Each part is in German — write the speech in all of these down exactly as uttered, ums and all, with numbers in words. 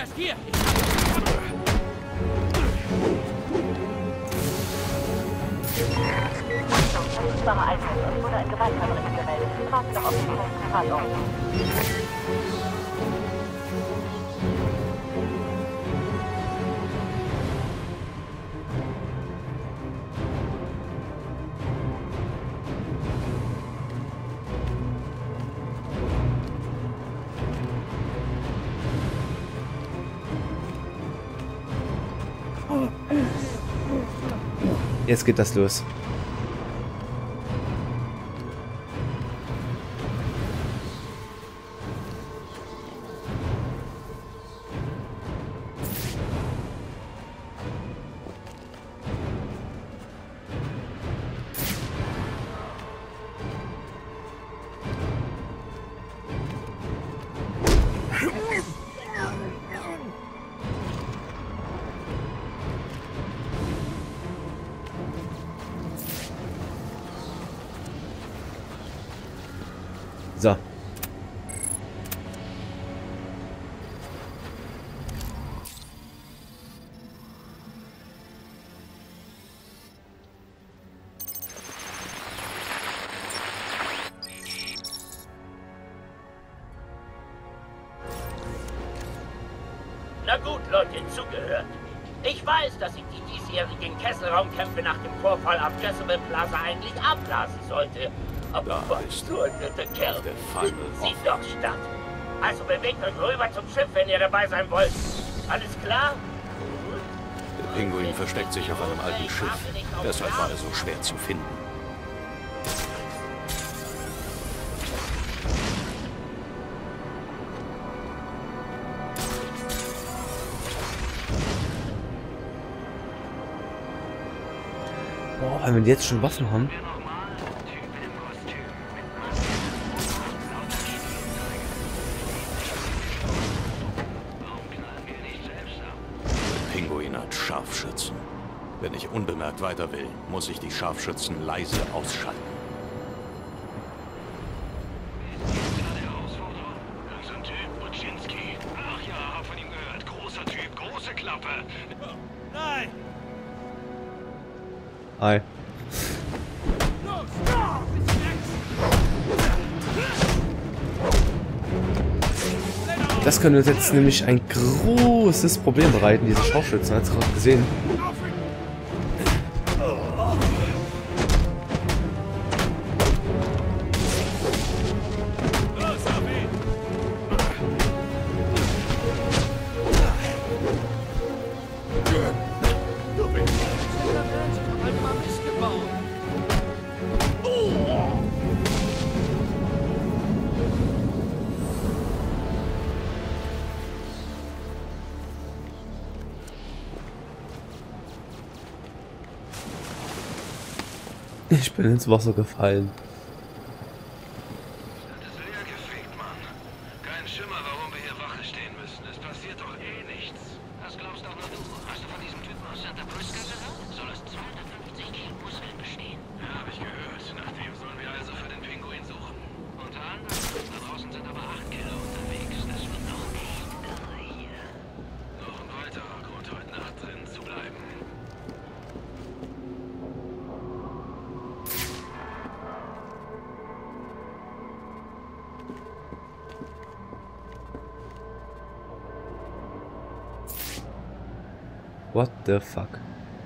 erst hier! Verfügbare Einheit. Es wurde ein Gewaltverbrechen gemeldet. Warten noch auf die Tatort. Jetzt geht das los. So. Na gut, Leute, zugehört. Ich weiß, dass ich die diesjährigen Kesselraumkämpfe nach dem Vorfall auf Jezebel Plaza eigentlich abblasen sollte. Aber Da ist nur ein netter Kerl. der Final Sieht doch statt. Also bewegt euch rüber zum Schiff, wenn ihr dabei sein wollt. Alles klar? Der Pinguin versteckt sich auf einem alten Schiff. Deshalb war er so schwer zu finden. Boah, wenn wir jetzt schon Waffen haben. Der Pinguin hat Scharfschützen. Wenn ich unbemerkt weiter will, muss ich die Scharfschützen leise ausschalten. Nein! Hi. Das könnte uns jetzt nämlich ein großes Problem bereiten, diese Scharfschützen, als gerade gesehen. Ich bin ins Wasser gefallen. Das ist leer gefegt, Mann. Kein Schimmer, warum wir hier Wache stehen müssen. Es passiert doch eh nichts. Das glaubst auch nur du. Hast du von diesem Typen aus Santa Prisca gehört? Soll aus zweihundertfünfzig Kilo Muskeln bestehen. Ja, hab ich gehört. Nach dem sollen wir also für den Pinguin suchen. Unter anderem. Da draußen sind aber acht Kilo unterwegs. Das wird noch echt irre hier. Noch ein weiterer Grund, heute Nacht drin zu bleiben. What the fuck?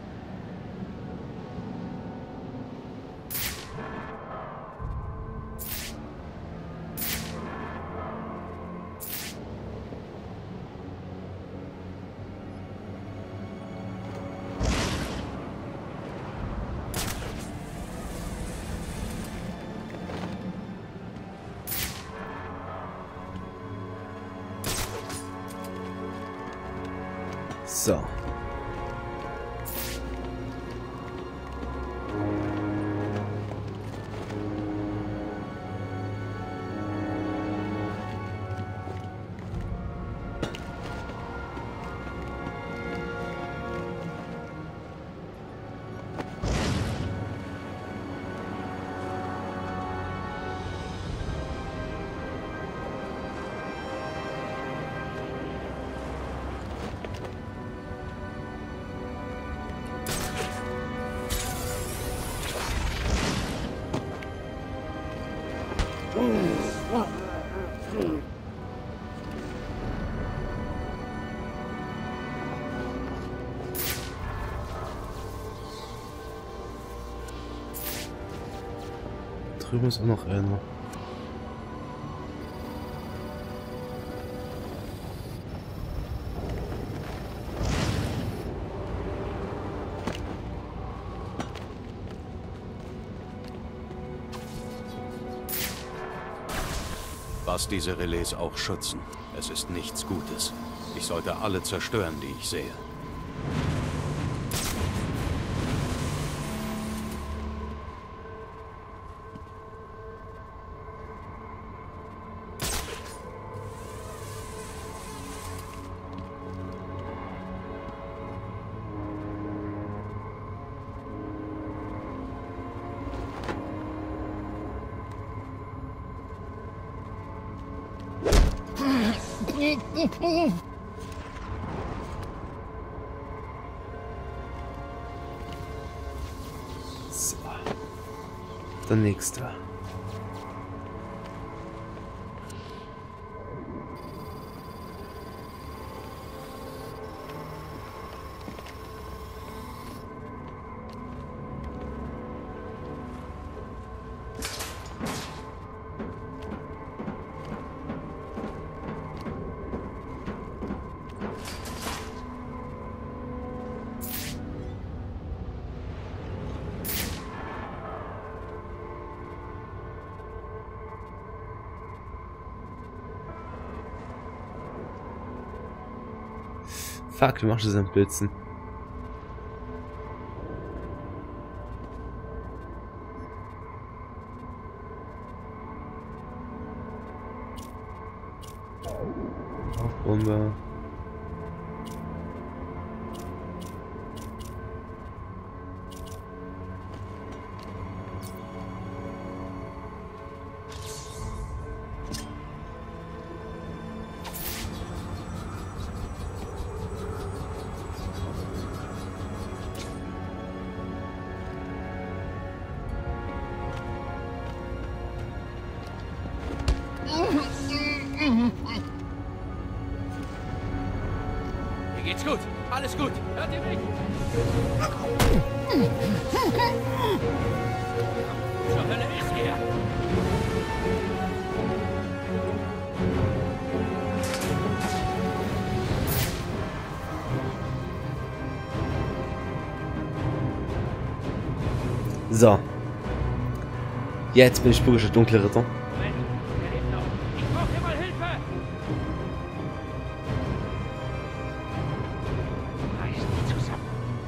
So. Drüben ist auch noch einer. Was diese Relais auch schützen, es ist nichts Gutes. Ich sollte alle zerstören, die ich sehe. So. Der nächste. Fuck, wie machst du das am Blitzen? Bombe. Mir geht's gut. Alles gut. Hört ihr mich? Zur Hölle ist er. So. Jetzt bin ich wirklich der dunkle Ritter. Moment, er lebt noch. Ich brauche hier mal Hilfe. Reiß dich zusammen.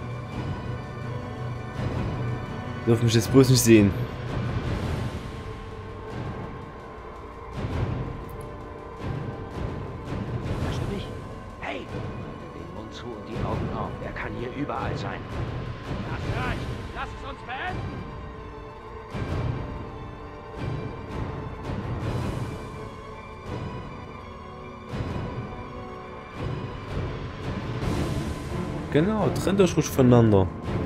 Dürfen mich jetzt bloß nicht sehen. Hörst du mich? Hey! Den Mund zu und die Augen auf. Er kann hier überall sein. Das reicht. Lass es uns beenden. Genau, trennt euch ruhig voneinander.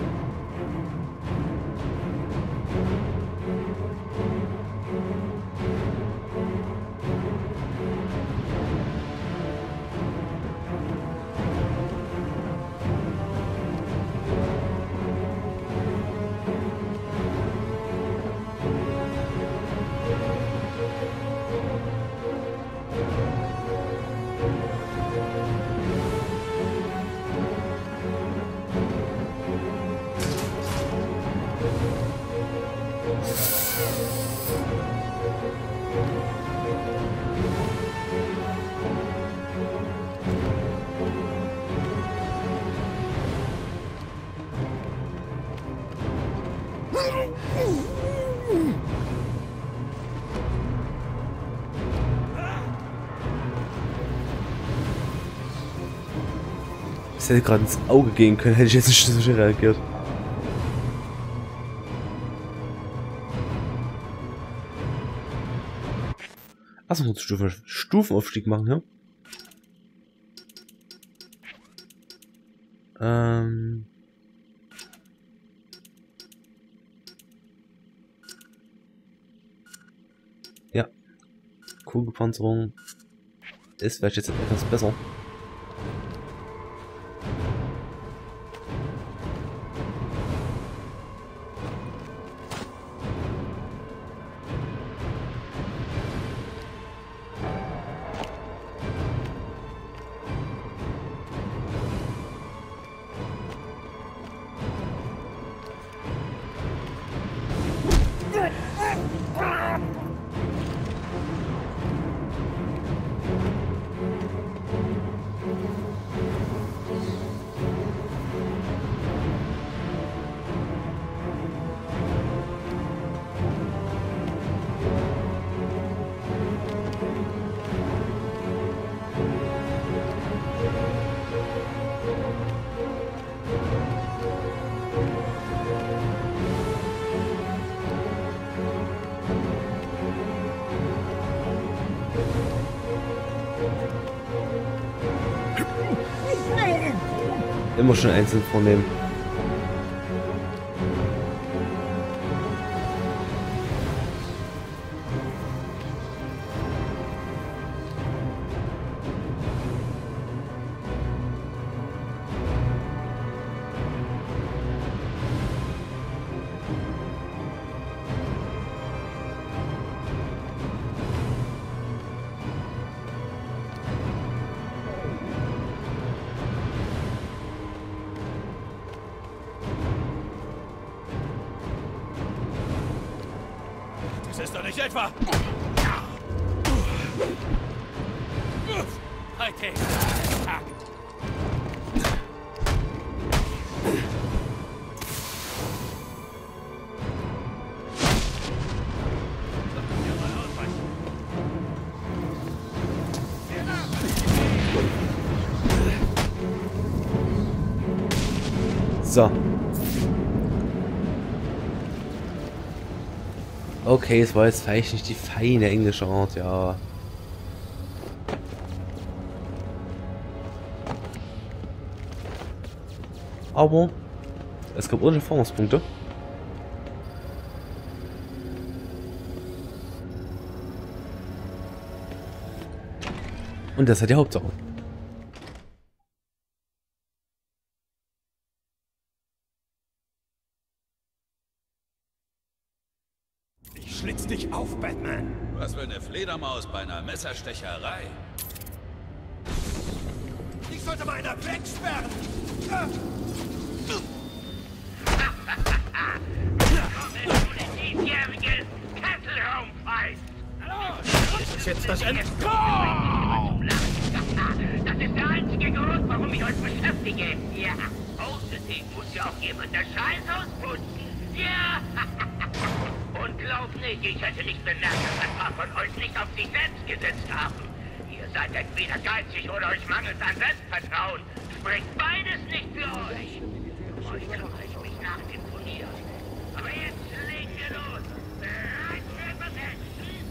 Es hätte gerade ins Auge gehen können, hätte ich jetzt nicht so schnell reagiert. Achso, muss Stufen, Stufenaufstieg machen, ja? Ähm. Ja. Kugelpanzerung ist vielleicht jetzt etwas besser. Immer schon einzeln vornehmen. Das ist doch nicht etwa... Heute. So. Okay, es war jetzt vielleicht nicht die feine englische Art, ja. Aber es gab ohne Erfahrungspunkte. Und das hat die Hauptsache. Ich schlitz dich auf, Batman. Was will eine Fledermaus bei einer Messerstecherei? Ich sollte mal einer wegsperren. Ah. Tiefjähriges Kesselraumfight! Hallo! Ist das jetzt das Ende? Das ist der einzige Grund, warum ich euch beschäftige. Ja. Außerdem muss ja auch jemand das Scheißhaus putzen. Ja. Und glaubt nicht, ich hätte nicht bemerkt, dass ein paar von euch nicht auf sich selbst gesetzt haben. Ihr seid entweder geizig oder euch mangelt an Selbstvertrauen. Spricht beides nicht für euch. Euch kann ich mich nachimponieren. Aber jetzt legen wir los. Bereit für etwas Action?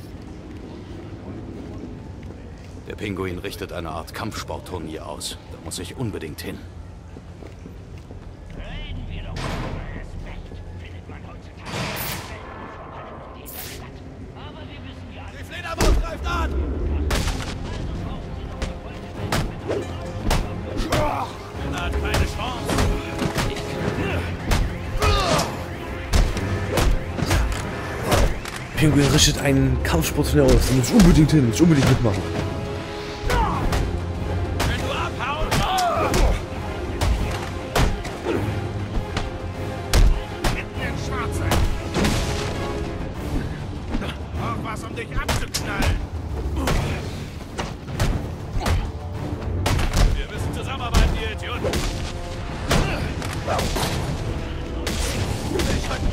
Der Pinguin richtet eine Art Kampfsportturnier aus. Da muss ich unbedingt hin. Reden wir doch über Respekt. Findet man heutzutage vor allem in dieser Stadt. Aber wir wissen ja alle... Die Fledermaus greift an! Er hat keine Chance. Pinguin richtet einen Kampfsportturnier aus. Da muss ich unbedingt hin, muss ich unbedingt mitmachen. Wenn du abhaust! Mitten ins Schwarze. Auch was, um dich abzuknallen. Wir müssen zusammenarbeiten, ihr Idioten. Ich hab...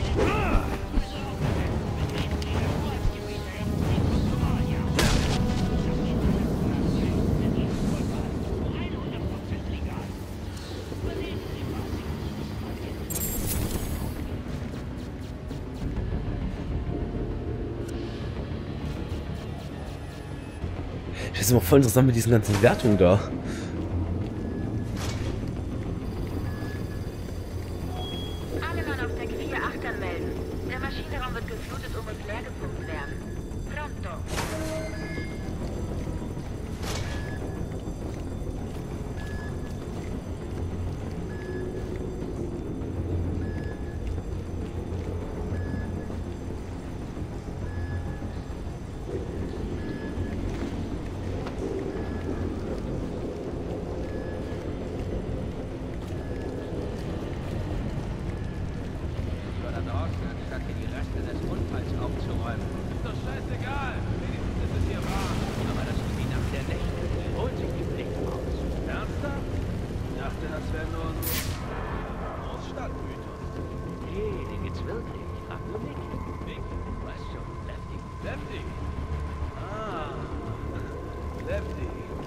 Das ist immer voll interessant mit diesen ganzen Wertungen da. Alle Mann auf Deck vier acht anmelden. Der Maschinenraum wird geflutet und muss leer gepumpt werden. Pronto. Lefty. Ah, Lefty.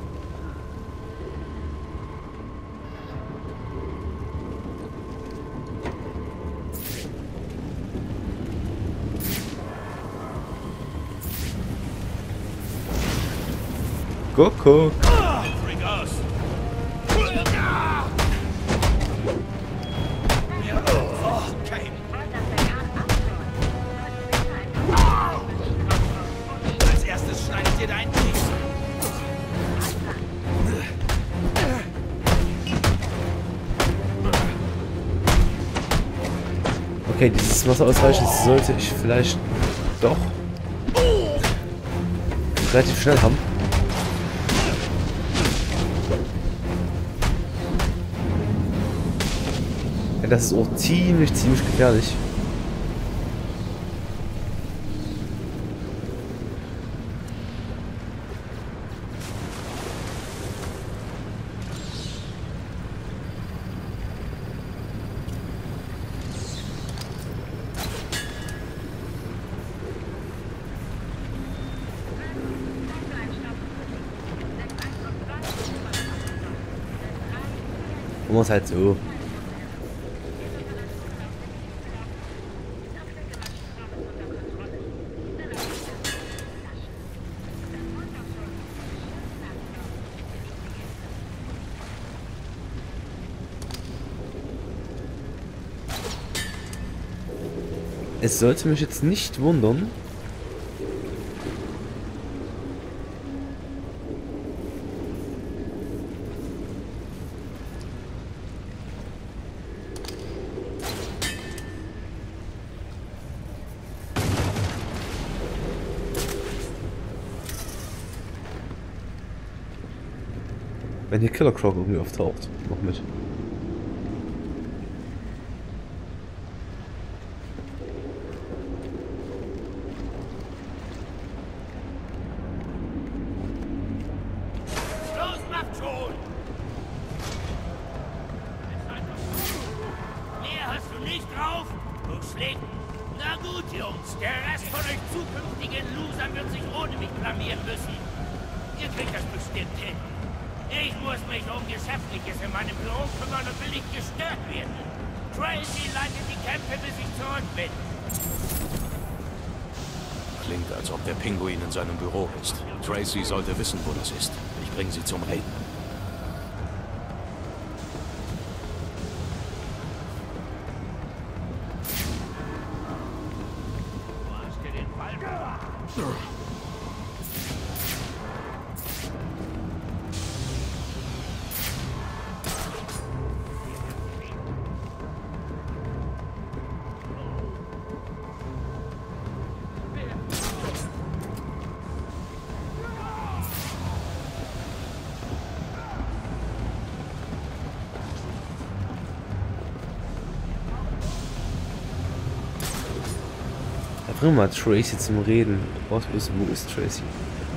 Kuckuck. Freak aus. Als erstes schneidet ihr deinen Knie. Okay, dieses Wasser ausreichen sollte ich vielleicht doch relativ schnell haben. Ja, das ist auch ziemlich, ziemlich gefährlich. Machen wir es halt so. Es sollte mich jetzt nicht wundern, wenn hier Killer Croc irgendwie auftaucht. Noch mit. Los, macht schon! Mehr hast du nicht drauf? Du schlägst. Na gut, Jungs. Der Rest von euch zukünftigen Losern wird sich ohne mich blamieren müssen. Ihr kriegt das bestimmt hin. Ich muss mich um Geschäftliches in meinem Büro kümmern und will nicht gestört werden. Tracy leitet die Kämpfe, bis ich zurück bin. Klingt, als ob der Pinguin in seinem Büro ist. Tracy sollte wissen, wo das ist. Ich bringe sie zum Reden. Du hast dir den Fall gemacht. Da bringen wir mal Tracy zum Reden. Du brauchst wissen, wo ist Tracy?